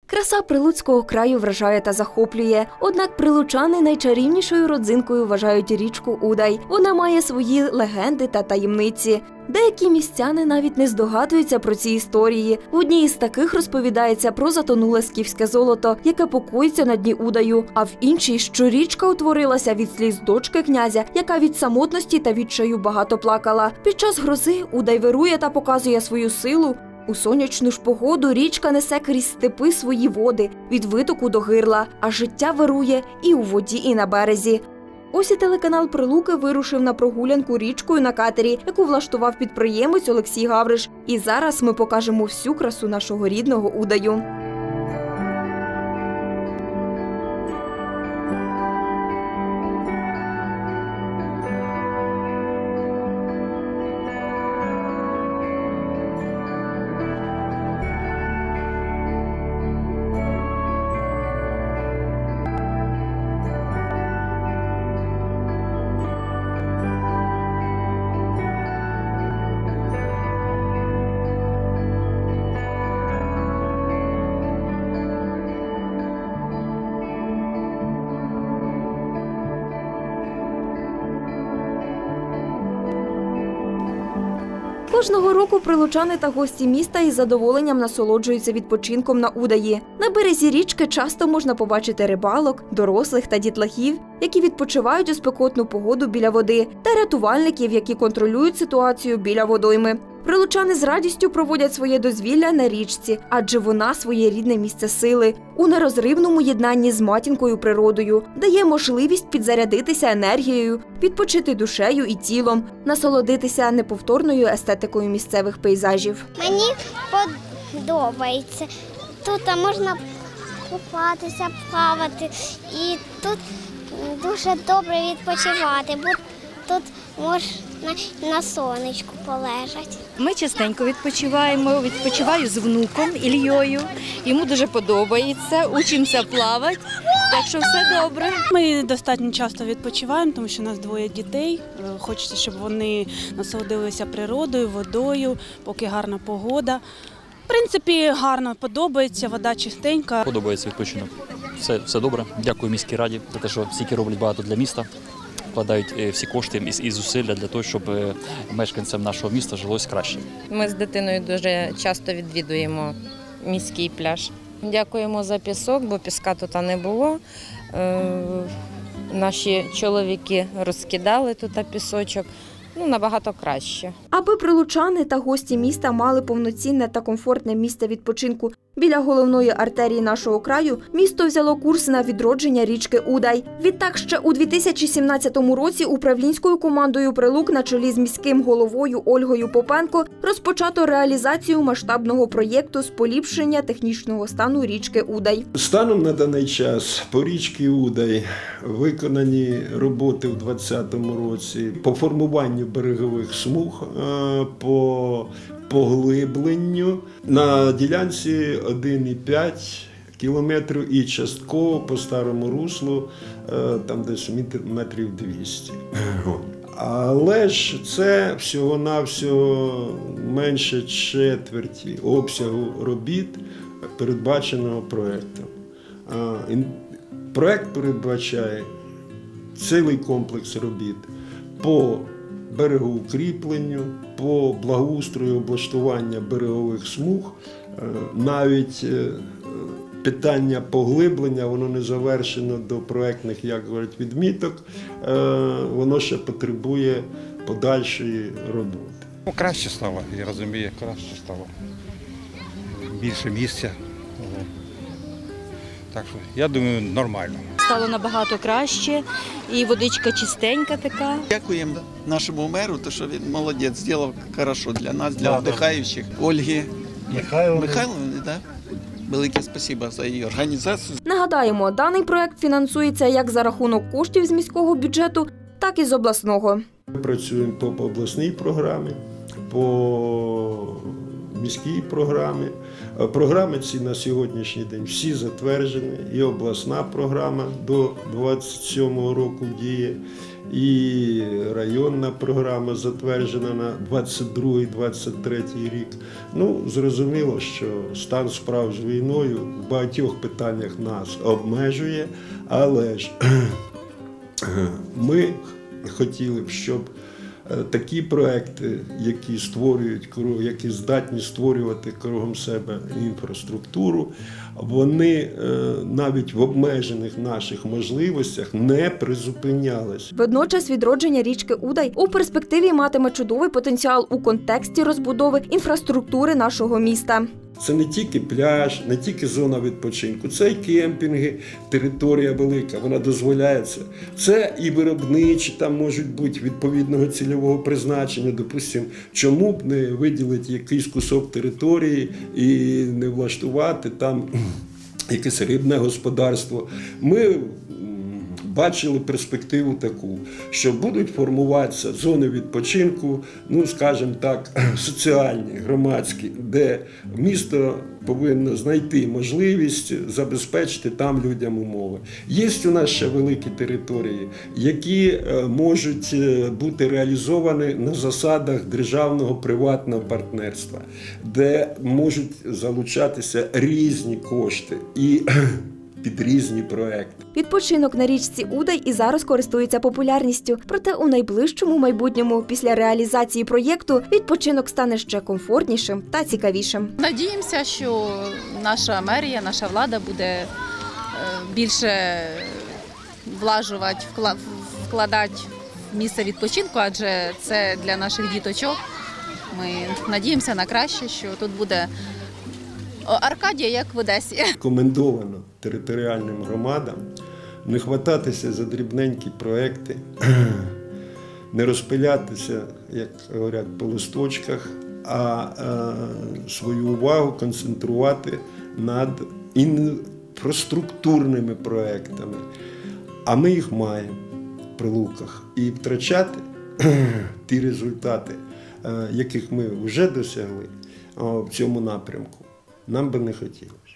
Краса Прилуцького краю вражає та захоплює. Однак прилучани найчарівнішою родзинкою вважають річку Удай. Вона має свої легенди та таємниці. Деякі містяни навіть не здогадуються про ці історії. В одній із таких розповідається про затонуле скіфське золото, яке покоїться на дні Удаю, а в іншій, що річка утворилася від сліз дочки князя, яка від самотності та відчаю багато плакала. Під час грози Удай вирує та показує свою силу. У сонячну ж погоду річка несе крізь степи свої води, від витоку до гирла, а життя вирує і у воді, і на березі. Ось і телеканал Прилуки вирушив на прогулянку річкою на катері, яку влаштував підприємець Олексій Гавриш. І зараз ми покажемо всю красу нашого рідного Удаю. Кожного року прилучани та гості міста із задоволенням насолоджуються відпочинком на Удаї. На березі річки часто можна побачити рибалок, дорослих та дітлахів, які відпочивають у спекотну погоду біля води, та рятувальників, які контролюють ситуацію біля водойми. Прилучани з радістю проводять своє дозвілля на річці, адже вона – своєрідне місце сили, у нерозривному єднанні з матінкою природою, дає можливість підзарядитися енергією, відпочити душею і тілом, насолодитися неповторною естетикою місцевих пейзажів. Мені подобається. Тут можна купатися, плавати і тут дуже добре відпочивати, бо тут можна на сонечку полежати. Ми частенько відпочиваємо, відпочиваю з внуком Ільєю, йому дуже подобається, учимося плавати, так що все добре. Ми достатньо часто відпочиваємо, тому що у нас 2 дітей, хочеться, щоб вони насолодилися природою, водою, поки гарна погода. В принципі, гарно подобається, вода чистенька. Подобається відпочинок, все добре, дякую міській раді за те, що стільки роблять багато для міста. Вкладають всі кошти і зусилля для того, щоб мешканцям нашого міста жилось краще. Ми з дитиною дуже часто відвідуємо міський пляж. Дякуємо за пісок, бо піска тут не було. Наші чоловіки розкидали тут пісочок. Набагато краще. Аби прилучани та гості міста мали повноцінне та комфортне місце відпочинку біля головної артерії нашого краю, місто взяло курс на відродження річки Удай. Відтак, ще у 2017 році управлінською командою Прилук на чолі з міським головою Ольгою Попенко розпочато реалізацію масштабного проєкту з поліпшення технічного стану річки Удай. Станом на даний час по річці Удай виконані роботи в 2020 році по формуванню берегових смуг, по поглибленню на ділянці 1,5 кілометрів і частково по старому руслу там десь метрів 200. Але ж це всього-навсього менше четверті обсягу робіт, передбаченого проєктом. Проєкт передбачає цілий комплекс робіт по берегоукріпленню, по благоустрою облаштування берегових смуг. Навіть питання поглиблення, воно не завершено до проєктних, як говорять, відміток, воно ще потребує подальшої роботи. Краще стало, я розумію, краще стало. Більше місця. Так що, я думаю, нормально. Стало набагато краще, і водичка чистенька така. Дякуємо нашому меру, тому що він молодець, зробив хорошо для нас, для відпочиваючих. Ольги Михайловні, да? Велике спасибо за її організацію. Нагадаємо, даний проєкт фінансується як за рахунок коштів з міського бюджету, так і з обласного. Ми працюємо по обласній програмі, по міській програмі. Програми ці на сьогоднішній день всі затверджені, і обласна програма до 27-го року діє, і районна програма затверджена на 22-23 рік. Ну, зрозуміло, що стан справ з війною в багатьох питаннях нас обмежує, але ж ми хотіли б, щоб такі проекти, які здатні створювати кругом себе інфраструктуру, вони навіть в обмежених наших можливостях не призупинялись. Водночас відродження річки Удай у перспективі матиме чудовий потенціал у контексті розбудови інфраструктури нашого міста. Це не тільки пляж, не тільки зона відпочинку, це і кемпінги, територія велика, вона дозволяється. Це і виробничі, там можуть бути відповідного цільового призначення, допустимо, чому б не виділити якийсь кусок території і не влаштувати там якесь рибне господарство. Ми бачили перспективу таку, що будуть формуватися зони відпочинку, ну, скажімо так, соціальні, громадські, де місто повинно знайти можливість забезпечити там людям умови. Є у нас ще великі території, які можуть бути реалізовані на засадах державного приватного партнерства, де можуть залучатися різні кошти і під різні проекти. Відпочинок на річці Удай і зараз користується популярністю. Проте у найближчому майбутньому, після реалізації проєкту, відпочинок стане ще комфортнішим та цікавішим. Надіємося, що наша мерія, наша влада буде більше вкладати в місце відпочинку, адже це для наших діточок. Ми надіємося на краще, що тут буде Аркадія, як в Одесі. Рекомендовано територіальним громадам не хвататися за дрібненькі проекти, не розпилятися, як говорять, по листочках, а свою увагу концентрувати над інфраструктурними проектами. А ми їх маємо в Прилуках. І втрачати ті результати, яких ми вже досягли в цьому напрямку, нам би не хотілося.